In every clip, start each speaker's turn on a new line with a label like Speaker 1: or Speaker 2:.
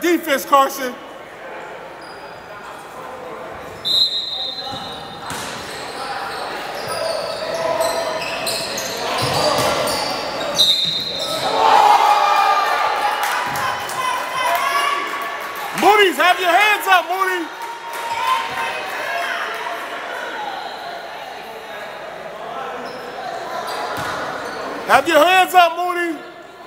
Speaker 1: defense, Carson. Moody's, have your hands up, Moody. Have your hands up, Moody.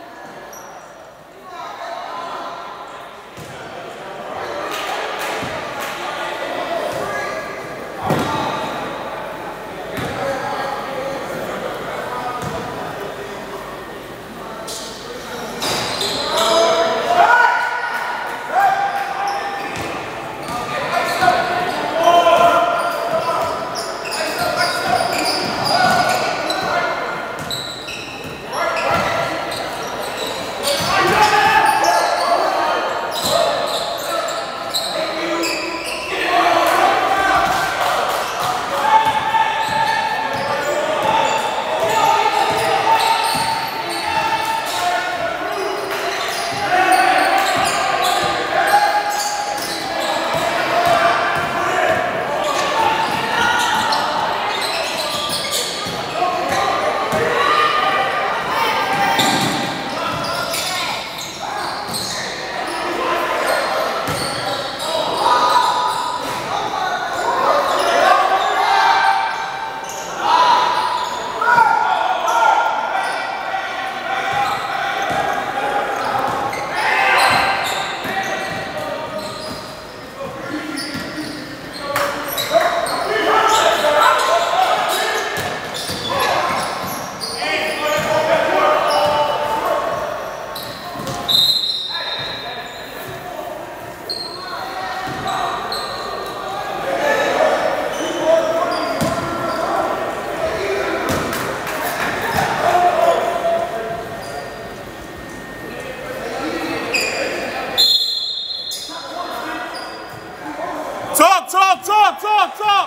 Speaker 1: Talk.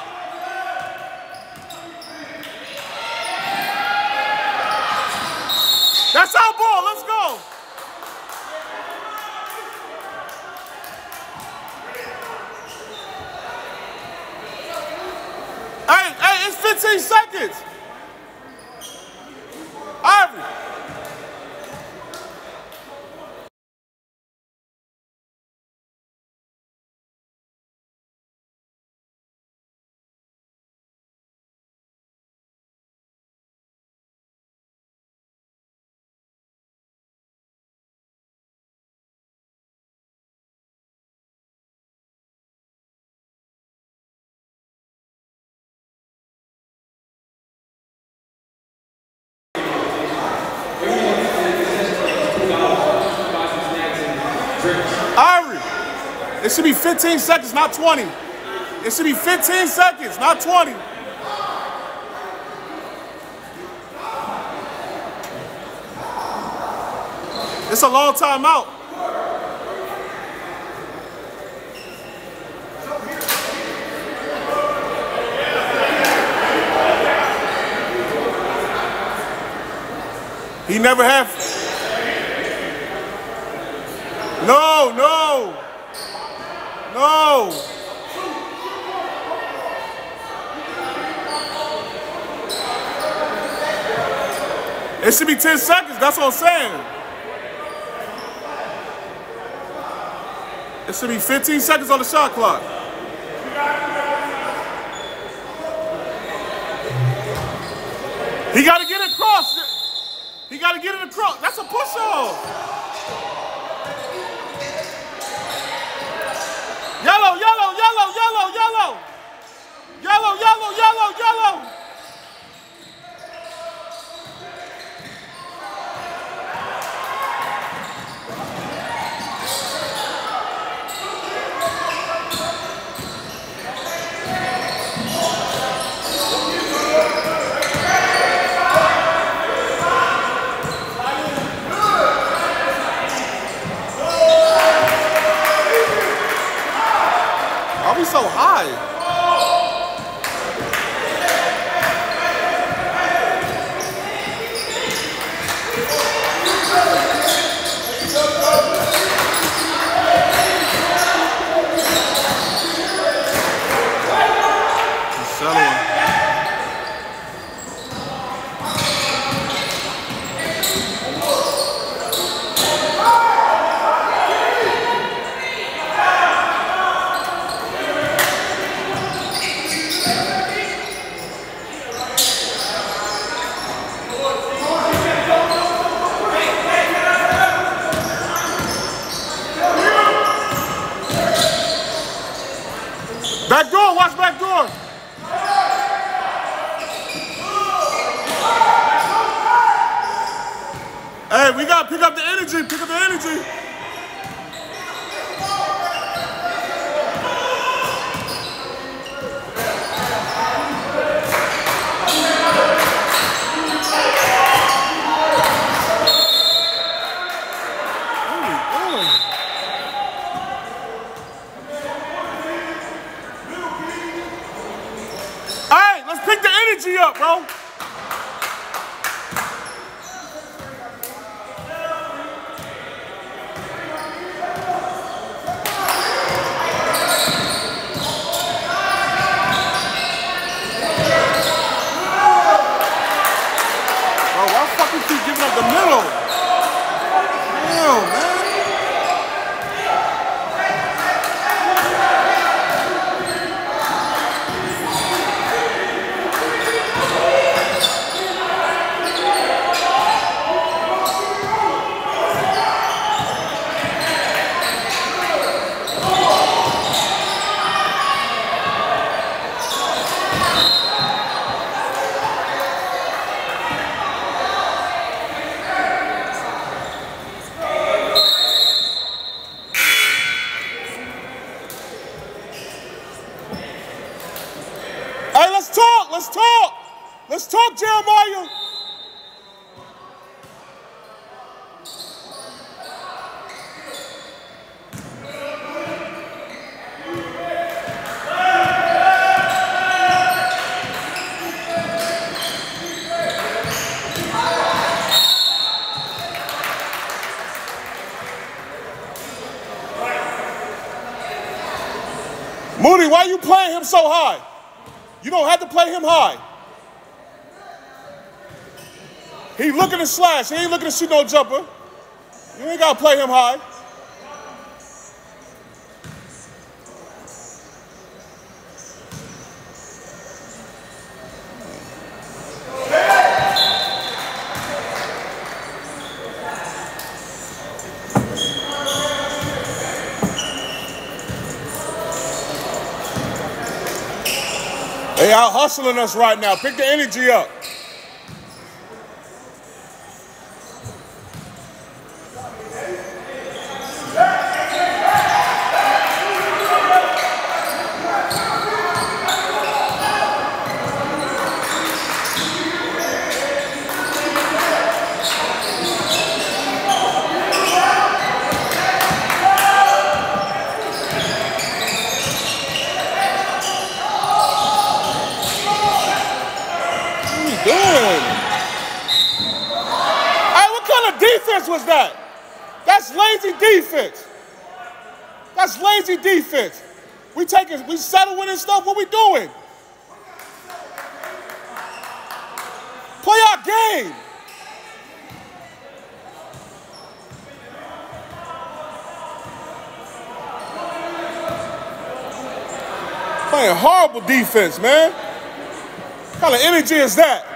Speaker 1: That's our ball. Let's go. Hey, it's 15 seconds. Ivory. It should be 15 seconds, not 20. It should be 15 seconds, not 20. It's a long time out. He never had. No. It should be 10 seconds, that's what I'm saying. It should be 15 seconds on the shot clock. He got to get it across. He got to get it across. That's a push-off. Yellow. Why are we so high? Back door, watch back door. Hey, we gotta pick up the energy, pick up the energy. Pick the energy up, bro. Bro, why fucking keep giving up the middle? Damn, man. Hey, let's talk. Let's talk, Jeremiah. Moody, why are you playing him so high? You don't have to play him high. He looking to slash. He ain't looking to shoot no jumper. You ain't got to play him high. They out hustling us right now. Pick the energy up. Defense was that? That's lazy defense. That's lazy defense. We settling and stuff. What we doing? Play our game. Playing horrible defense, man. What kind of energy is that?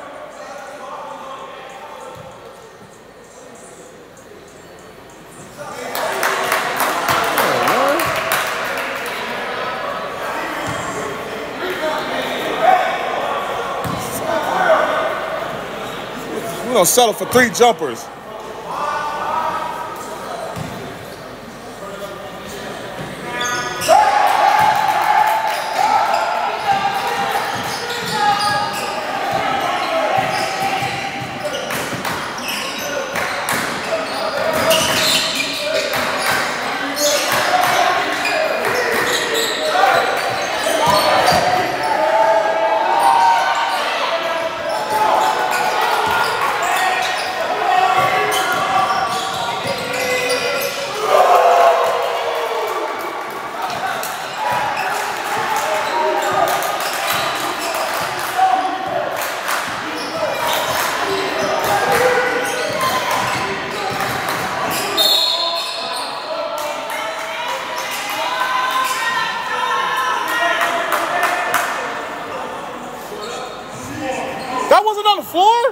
Speaker 1: We're gonna settle for 3 jumpers. That wasn't on the floor?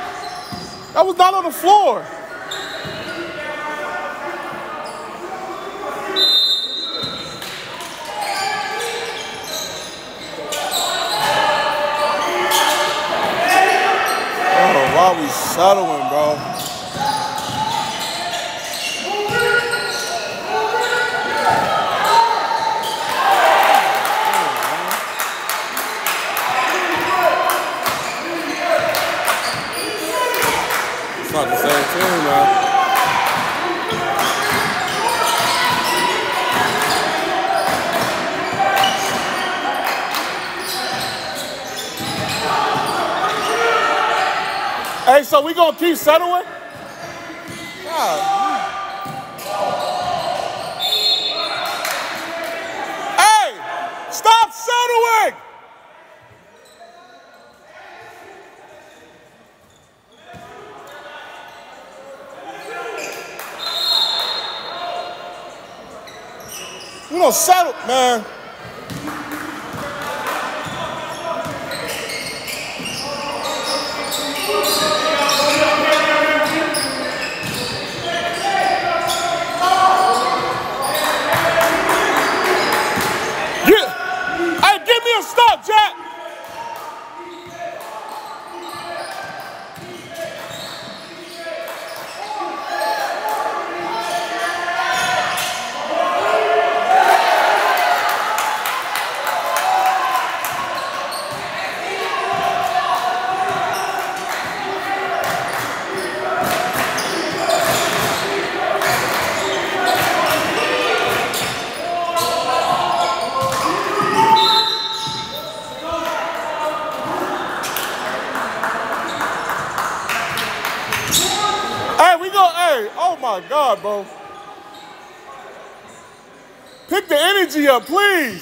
Speaker 1: That was not on the floor. settling, bro. It's not the same team, man. Hey, so we gonna keep settling? God. Hey, stop settling! We don't settle, man. Hey, give me a stop, Jack. Hey, oh my God, bro. Pick the energy up, please.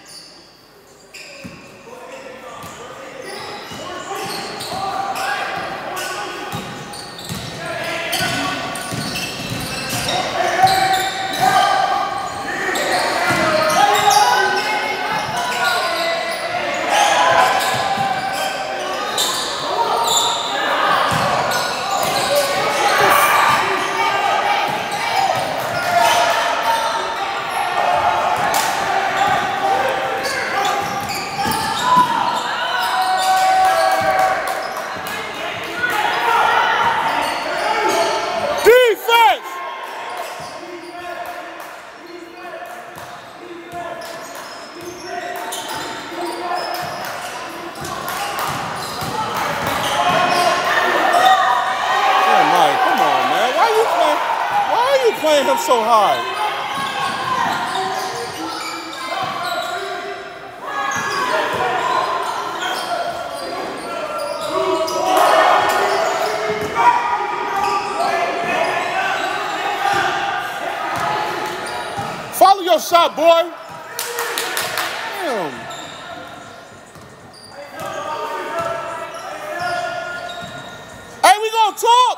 Speaker 1: Defense! Damn, Mike, come on, man. Why are you playing him so high? Follow your shot, boy. Damn. Hey, we gonna talk.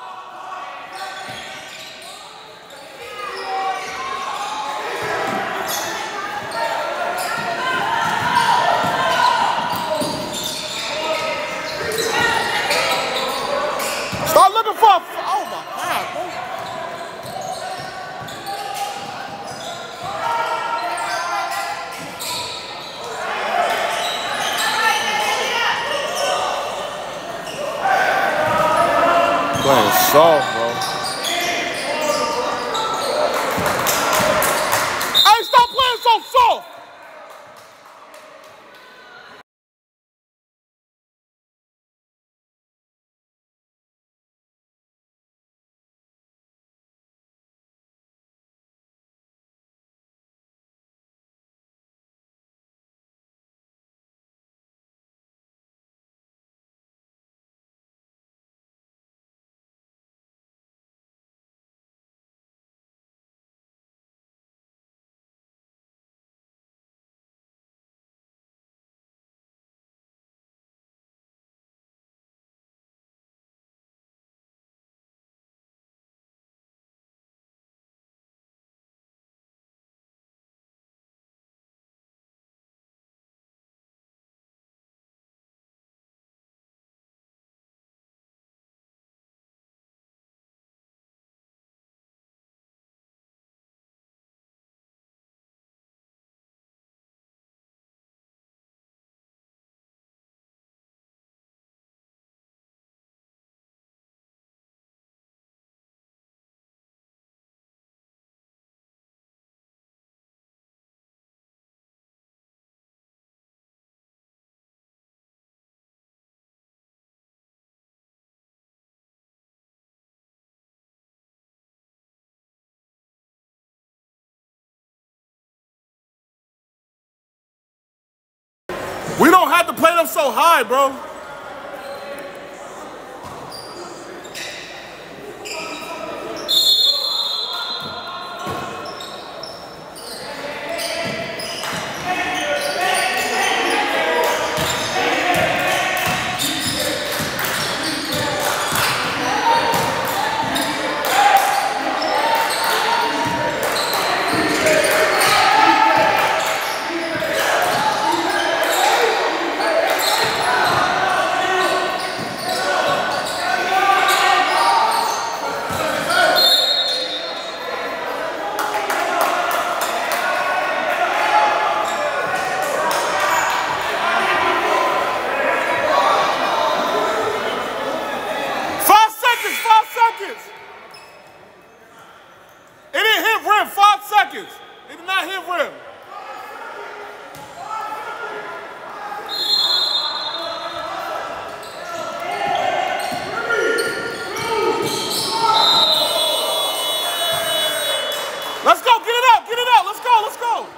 Speaker 1: Start looking for a, oh my God, bro. Playing soft, bro. Hey, stop playing so soft. jump so high, bro. It didn't hit rim, 5 seconds. It did not hit rim. Let's go, get it out, let's go, let's go.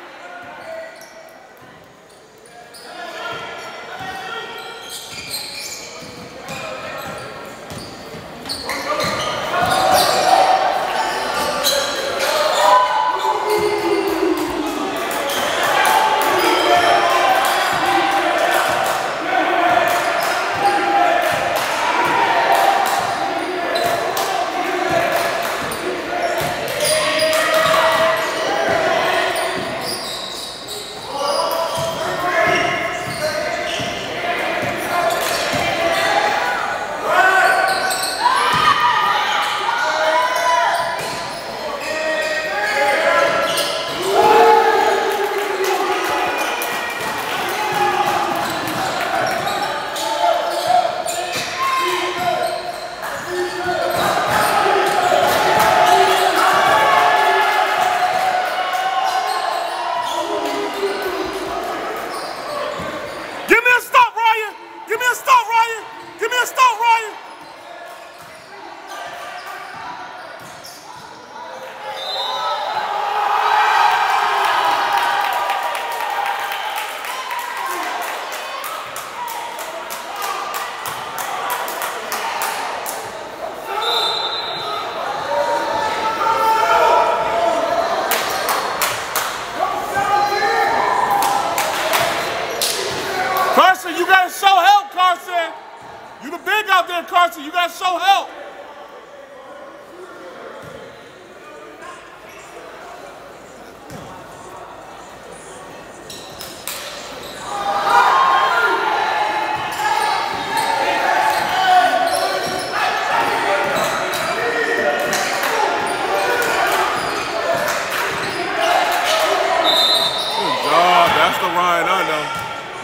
Speaker 1: Carson, you gotta show help, Carson. You the big out there, Carson. You gotta show help. Good job. That's the Ryan I know.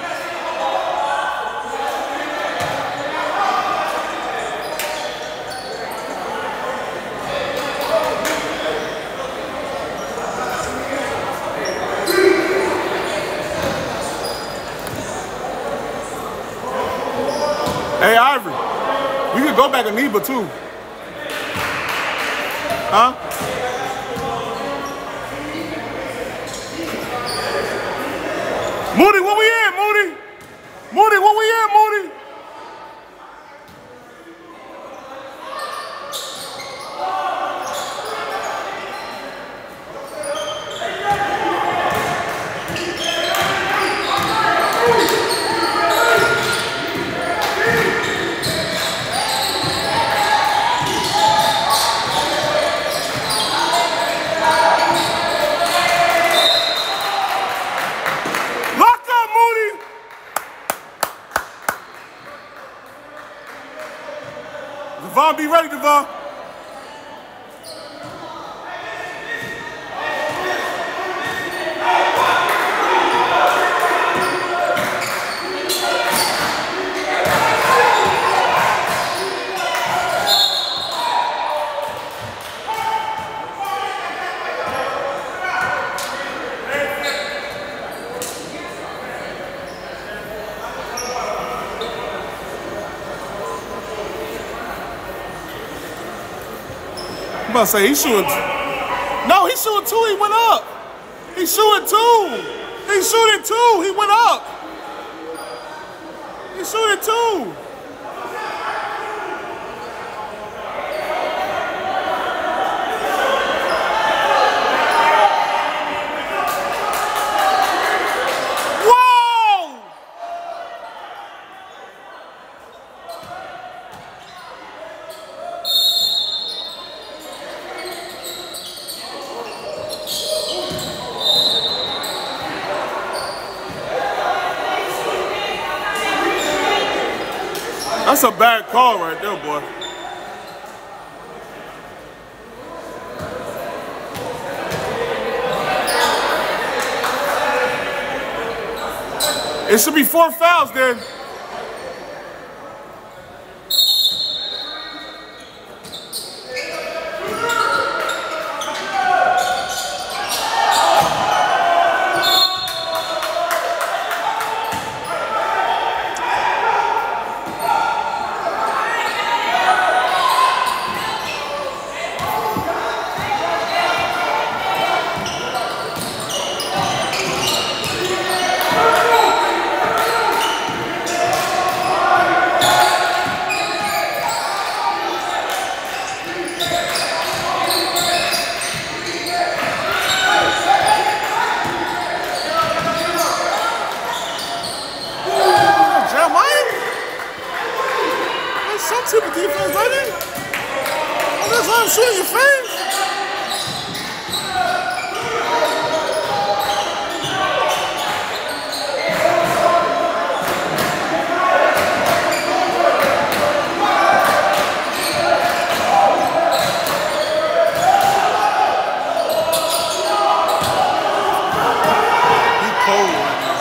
Speaker 1: Hey, Ivory, we could go back to Neba too. Huh? Moody, what we in, Moody? Moody, what we in, Moody? Devon, be ready, Devon. I'm about to say, he's shooting. No, he's shooting 2, he went up. He's shooting 2. He's shooting 2, he went up. You shoot it too. That's a bad call right there, boy. It should be 4 fouls then. Some type of defense, baby. Oh, that's how I'm shooting your face. He cold right now.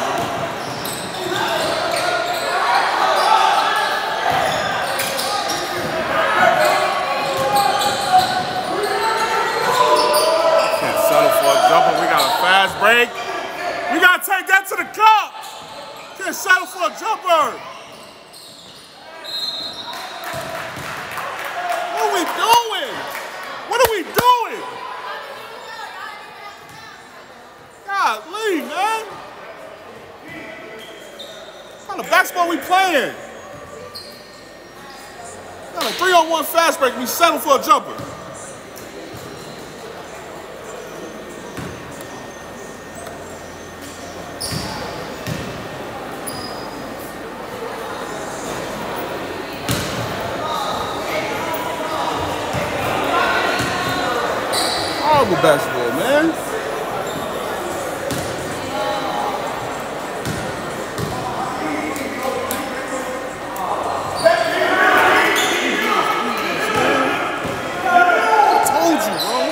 Speaker 1: Jumper, we got a fast break. We gotta take that to the cup. Can't settle for a jumper. What are we doing? What are we doing? Golly, man. What kind of basketball we playing? Got a 3-on-1 fast break. We settle for a jumper. Horrible basketball, man. I told you, bro.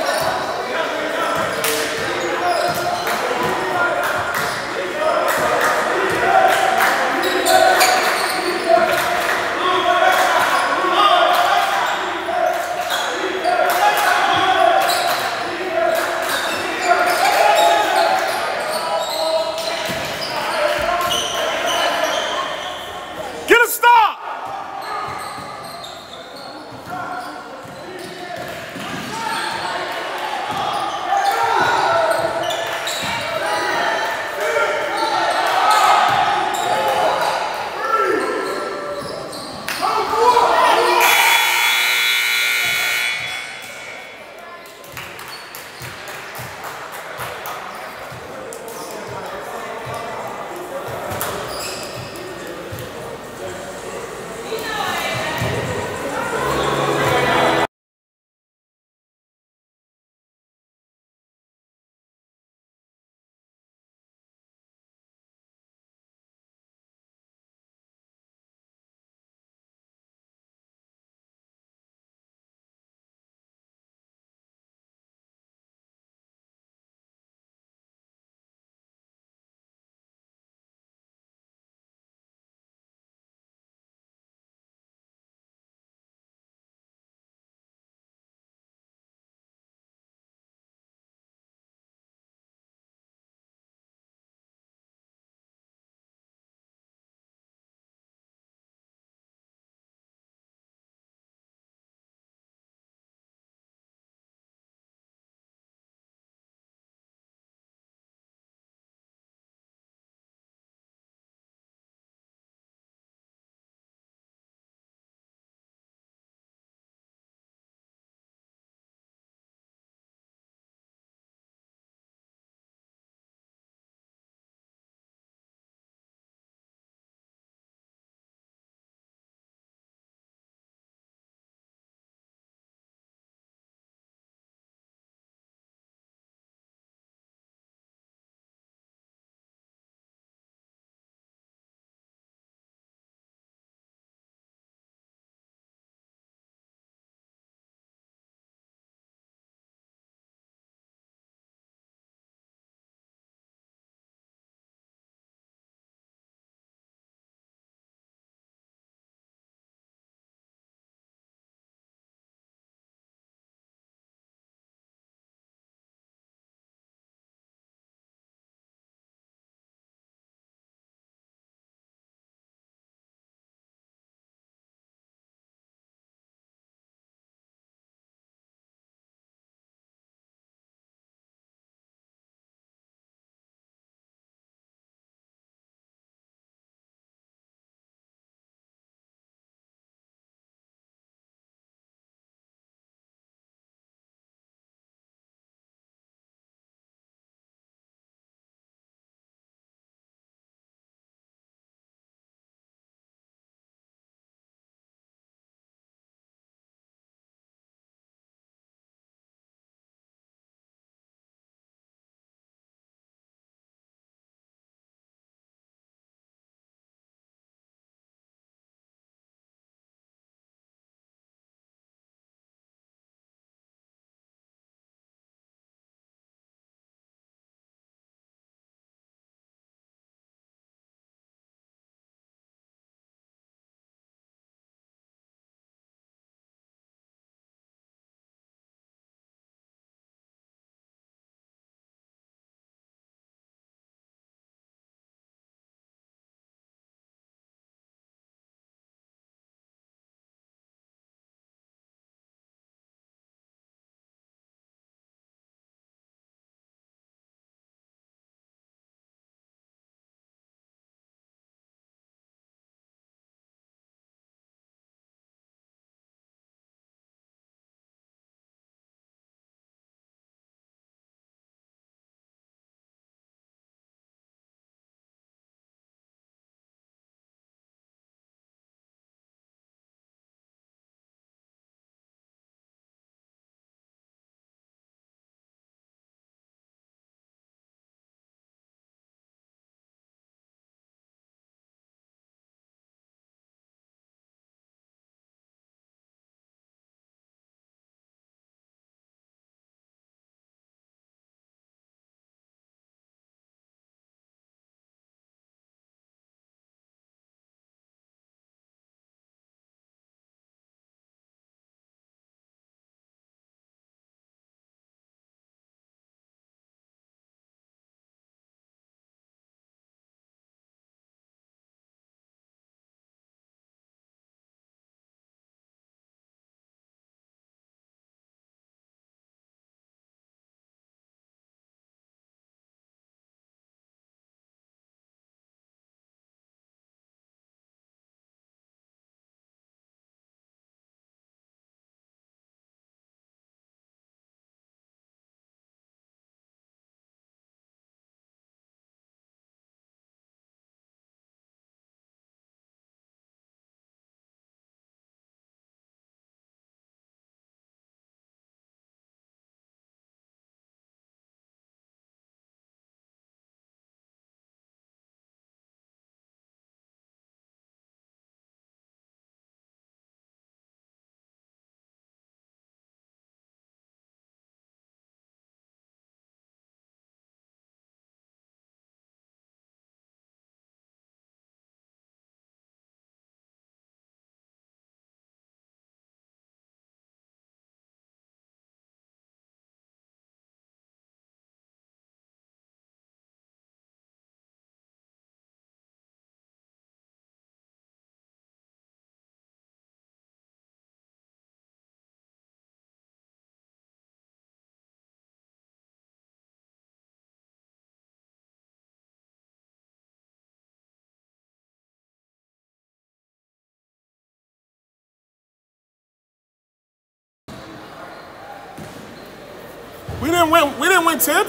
Speaker 1: We didn't win tip.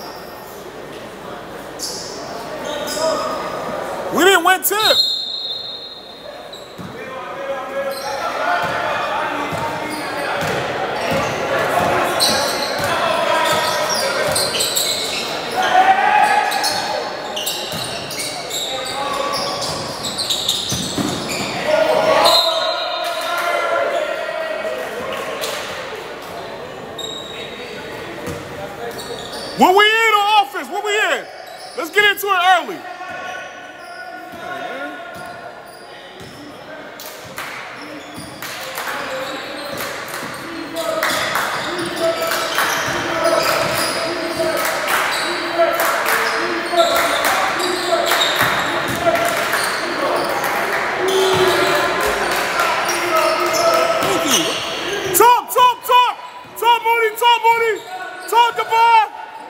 Speaker 1: We didn't win tip. What we in on offense? What we in? Let's get into it early. Talk, Moody. Talk, Devon.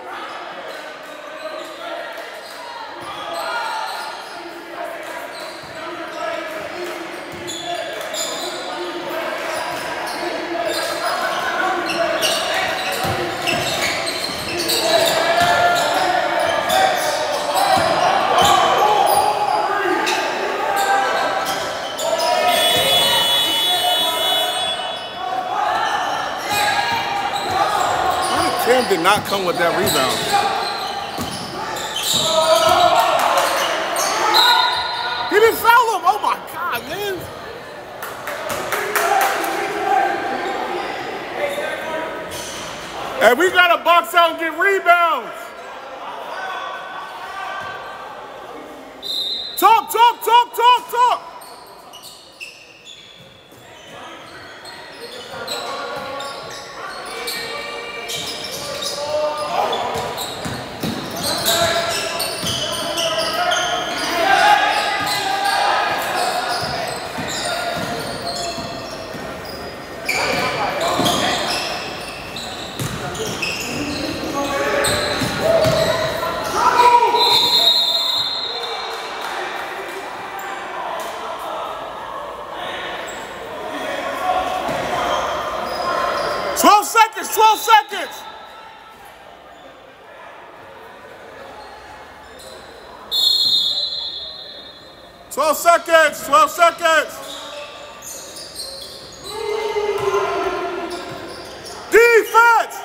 Speaker 1: Tim did not come with that rebound. He didn't foul him. Oh my God, man. And we got to box out and get rebounds. Talk. Twelve seconds. Defense.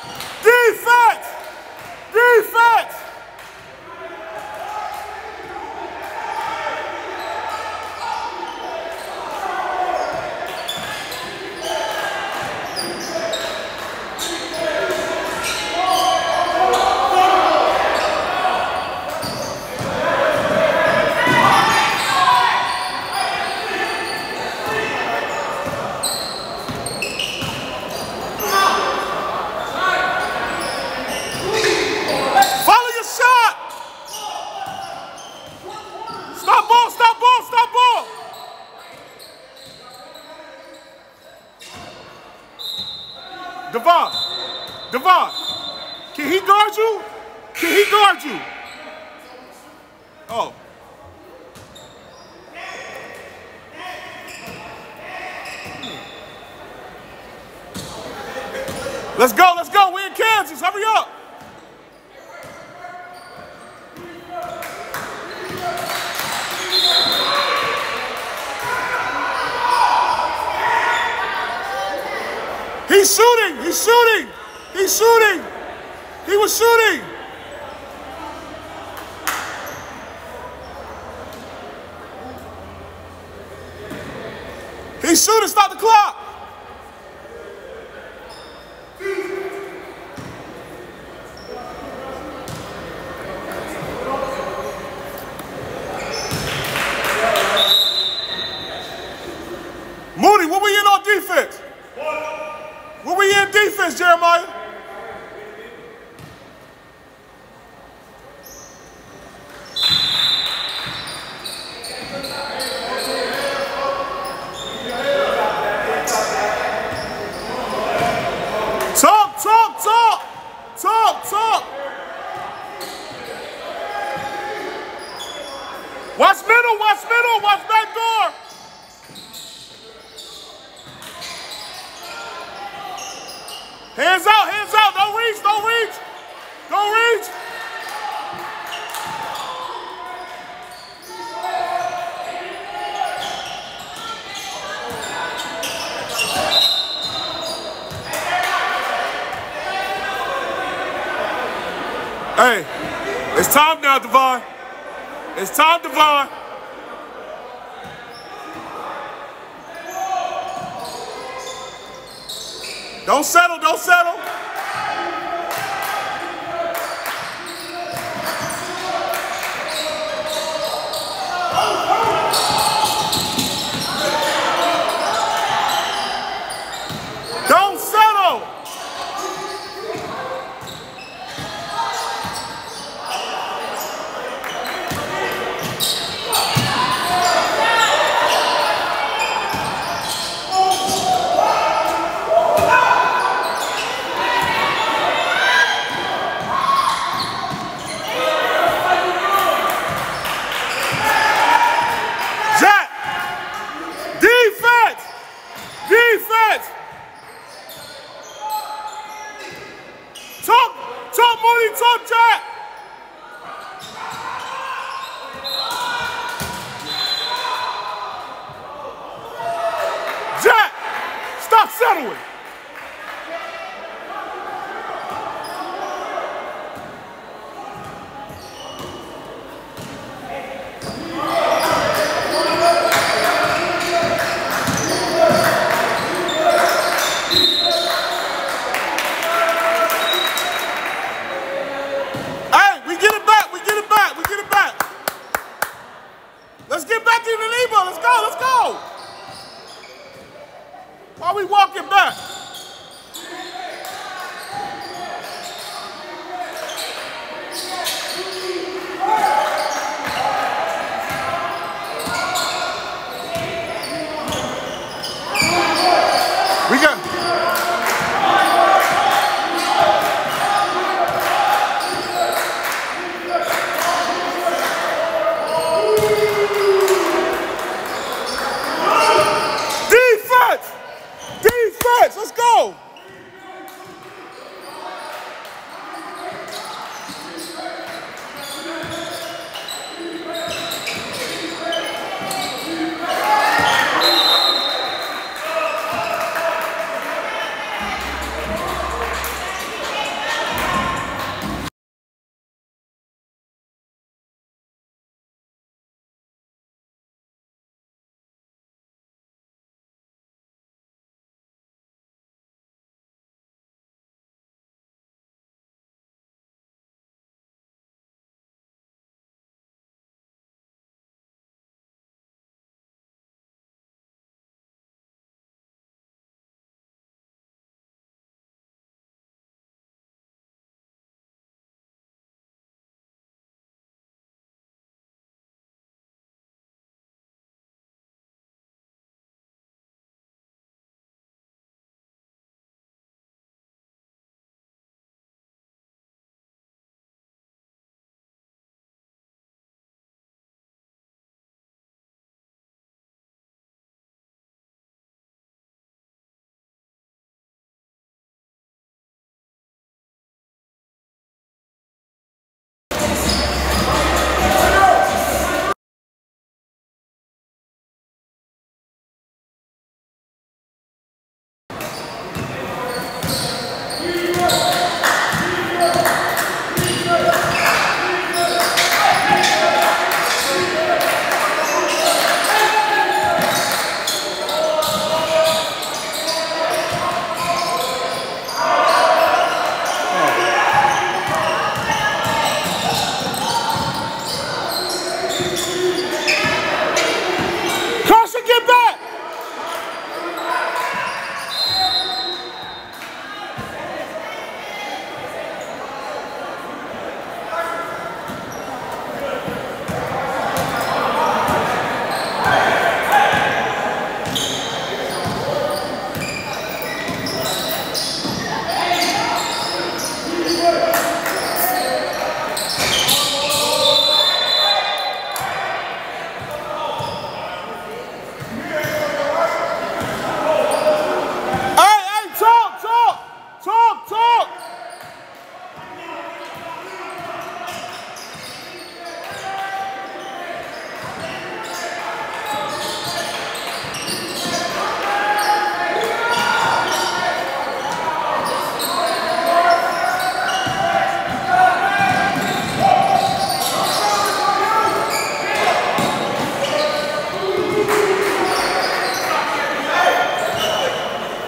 Speaker 1: Stop ball. Devon, can he guard you? Oh. Let's go. We're in Kansas. Hurry up. He's shooting. He was shooting. He's shooting. Stop the clock. Moody, what we in on defense? What we in defense, Jeremiah? Hey, it's time now, Devon. It's time, Devon. Don't settle, don't settle. Don't settle. Defense! Talk, Mooney, talk, Jack! Jack! Stop settling! Let's get back in the Nebo. Let's go. Why are we walking back?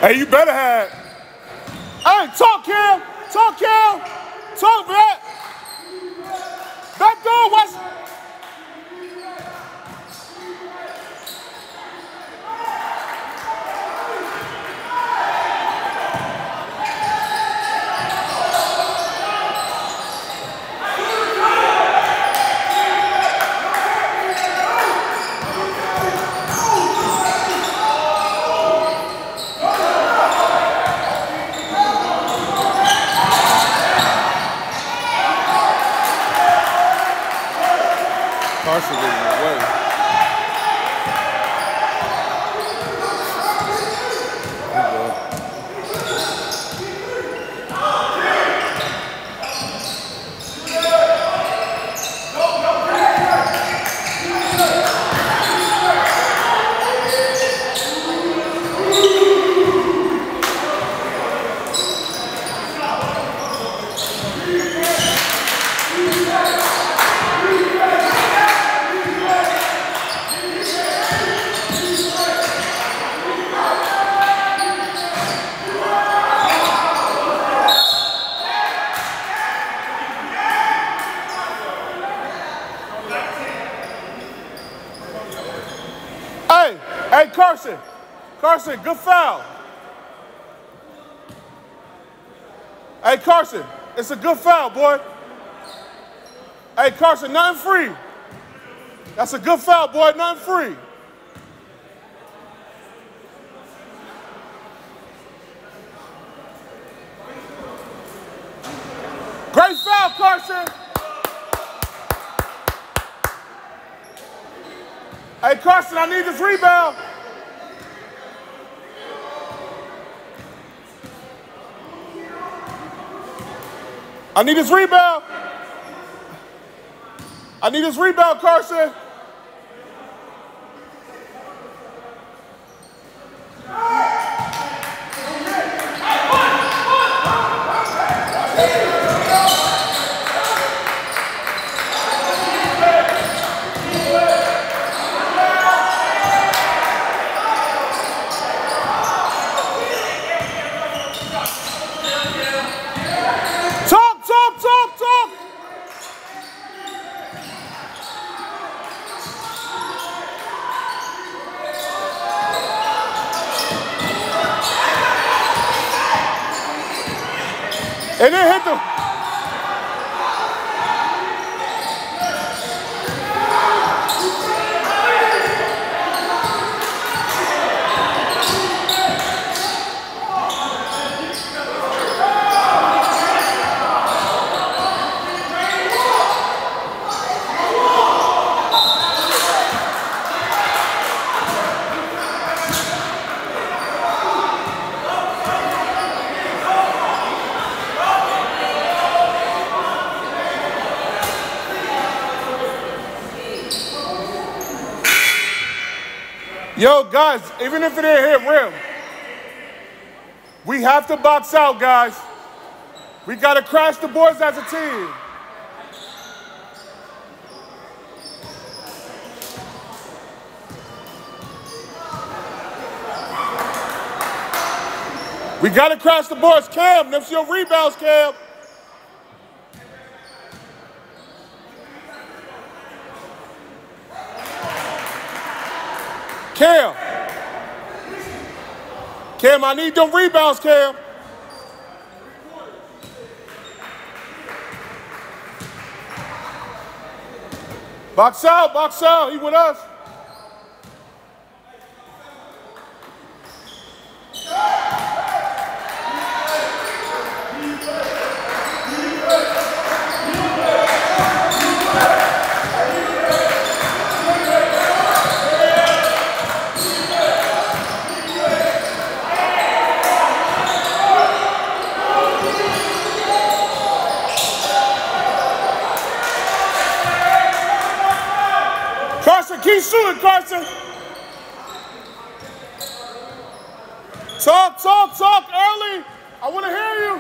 Speaker 1: Hey, you better have. Hey, talk, Cam. Talk, Cam. Talk, Matt. Back door, watch. Carson getting away. Hey, Carson. Carson, good foul. Hey, Carson, it's a good foul, boy. Hey, Carson, nothing free. That's a good foul, boy, nothing free. Great foul, Carson. Hey, Carson, I need this rebound. I need this rebound. I need this rebound, Carson. And then hit the. Yo, guys, even if it didn't hit rim, we have to box out, guys. We got to crash the boards as a team. We got to crash the boards. Cam, that's your rebounds, Cam. Cam, I need them rebounds, Cam. Box out, he with us. Carson, keep shooting, Carson. Talk early. I want to hear you.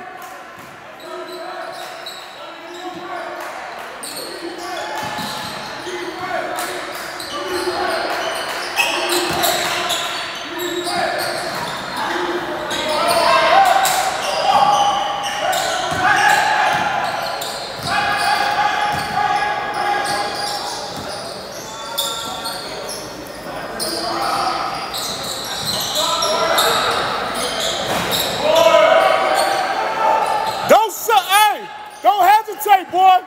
Speaker 1: boy.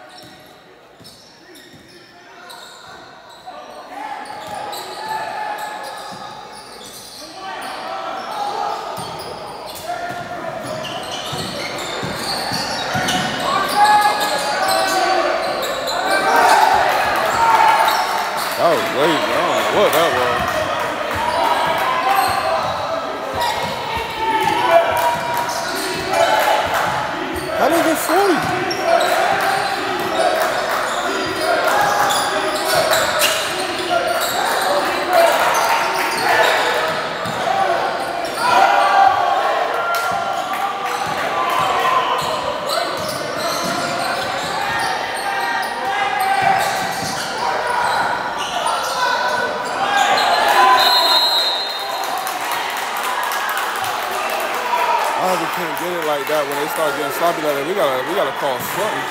Speaker 2: That was lazy. I don't know what that was. How did they get 40? We can't get it like that when they start getting sloppy like that. We gotta call something.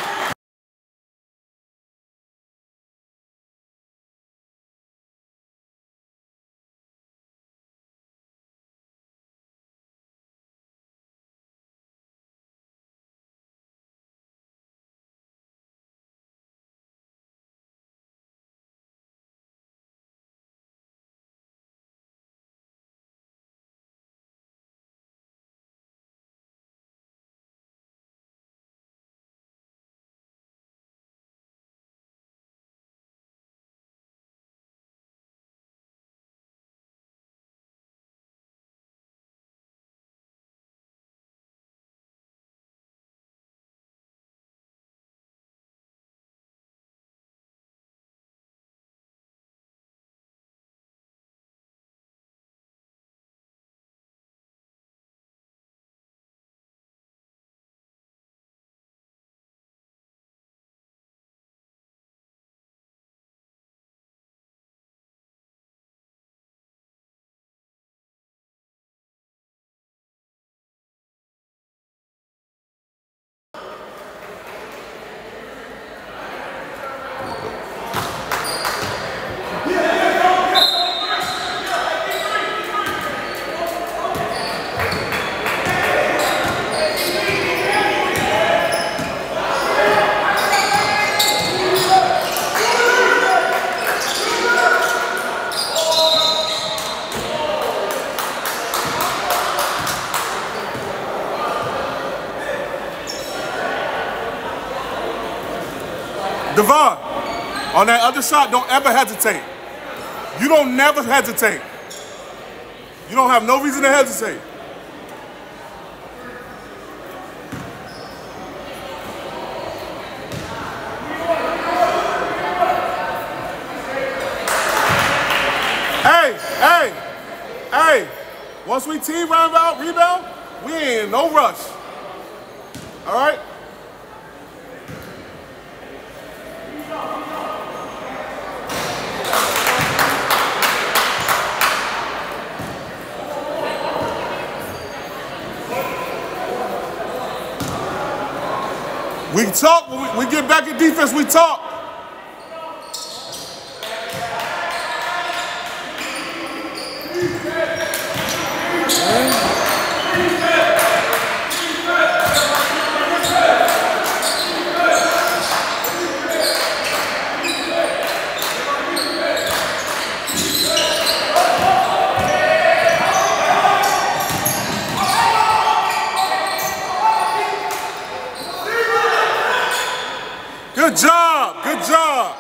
Speaker 1: Devon, on that other shot, don't ever hesitate. You don't never hesitate. You don't have no reason to hesitate. Hey, once we team rebound, we ain't in no rush. All right? We talk, when we get back in defense, we talk. Good job, good job.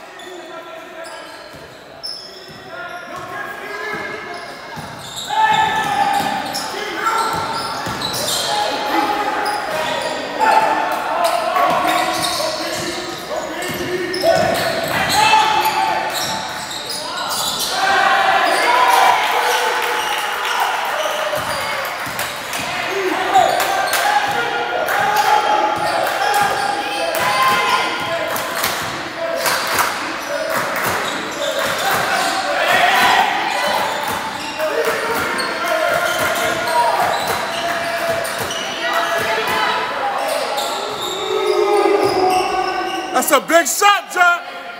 Speaker 1: That's a big shot, John.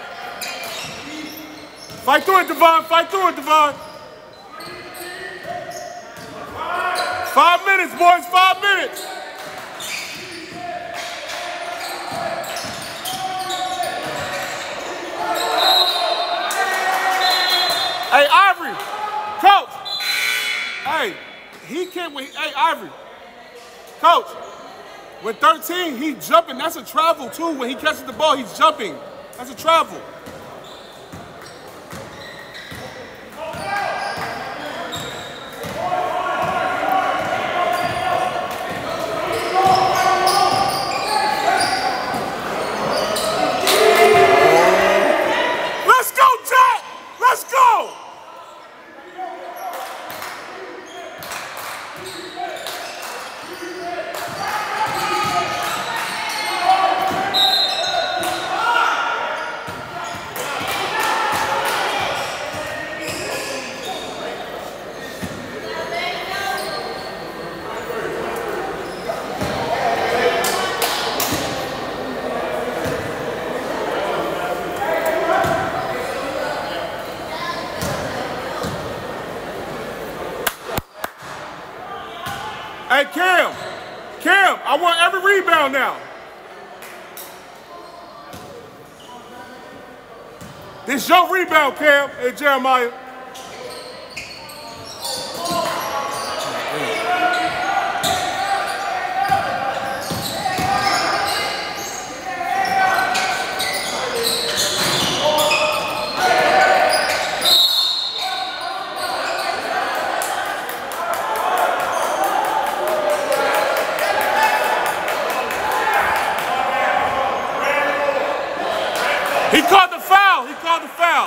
Speaker 1: Fight through it, Devon. Fight through it, Devon. 5 minutes, boys. 5 minutes. hey, Ivory, coach, with 13, he jumping. That's a travel, too. When he catches the ball, he's jumping. That's a travel. Let's go, Jack! Let's go! Hey, Cam, I want every rebound now. This your rebound, Cam. Hey, Jeremiah. He called the foul. He called the foul.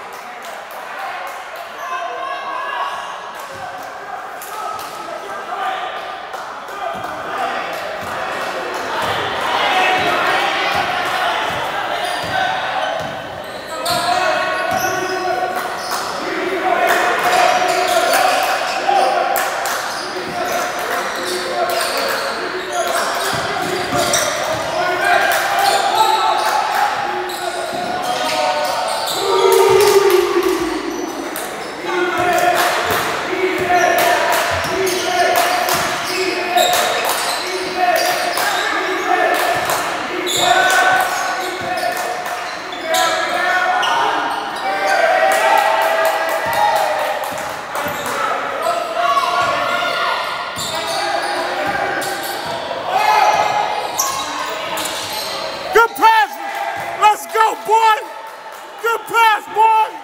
Speaker 1: Boy! Good pass, boy!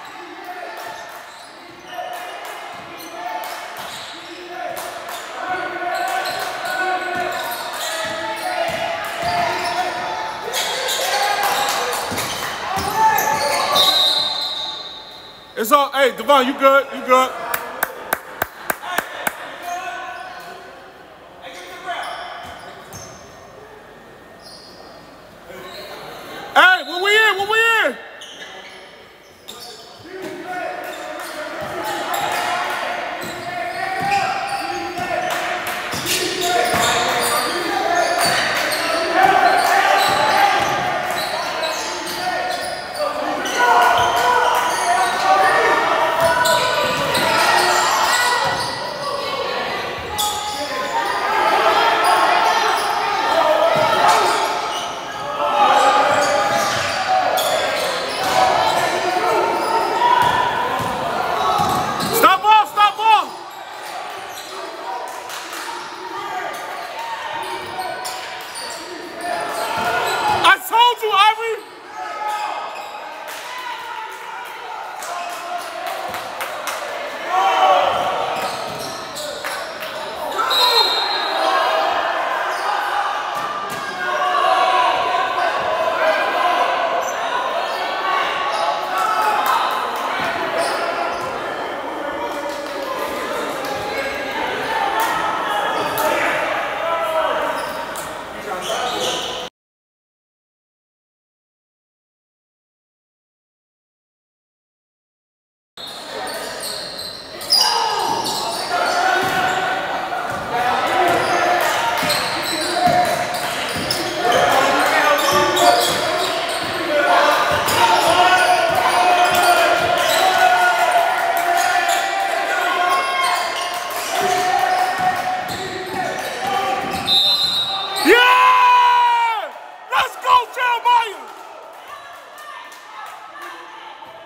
Speaker 1: It's all, hey, Devon, you good? You good? Hey, when we in?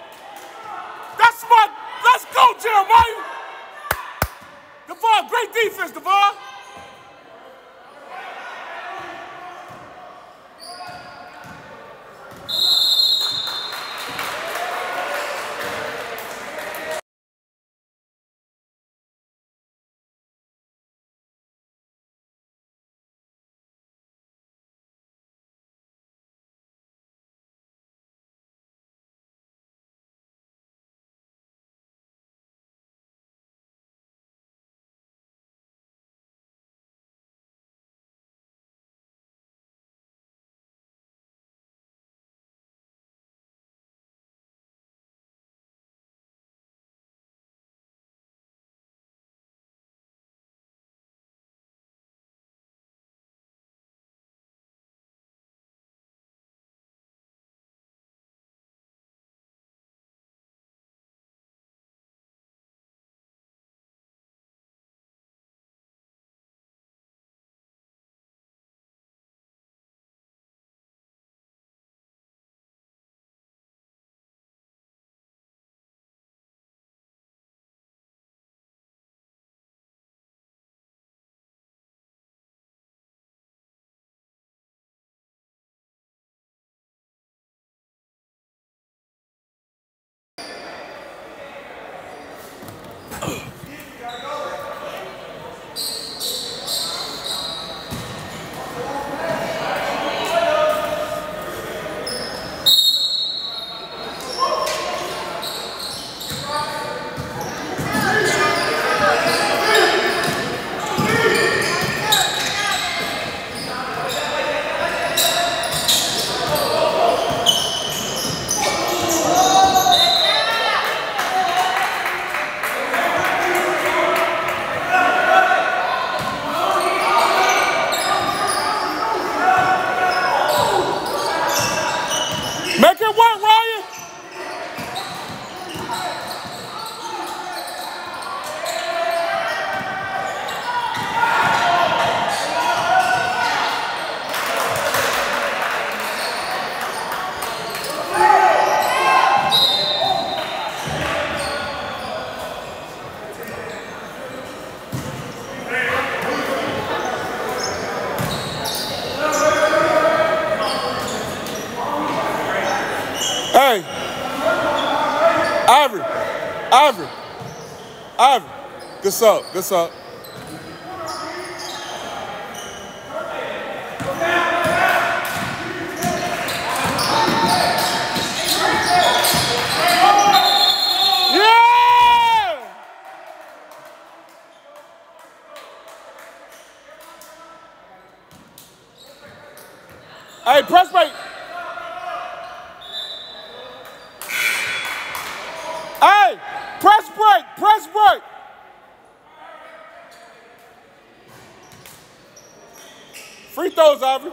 Speaker 1: Great defense. defense, Devon. Make it work, Ryan. Hey, Ivory, good up. Yeah! Hey, press break. Hey, press break. Free throws, Ivory.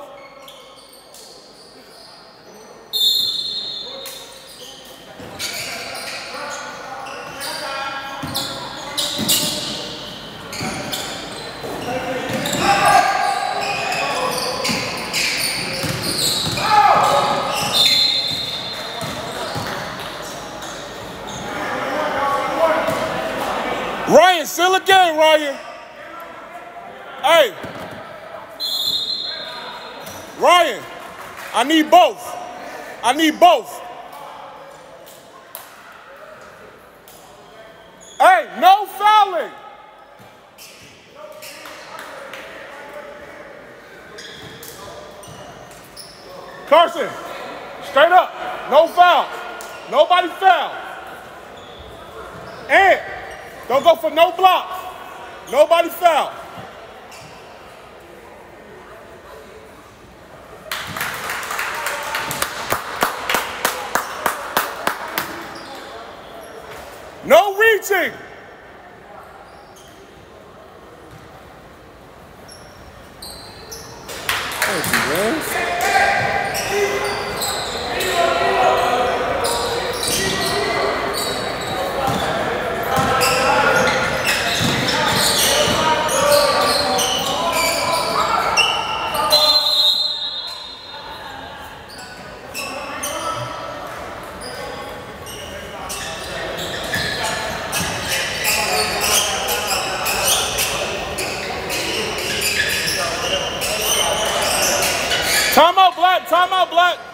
Speaker 1: Ryan, still again, Ryan. Hey. Ryan, I need both. Hey, no fouling. Carson, straight up, no foul. Nobody foul. And don't go for no blocks. Nobody foul. No reaching.
Speaker 2: Thank you, man.
Speaker 1: Time out, Black.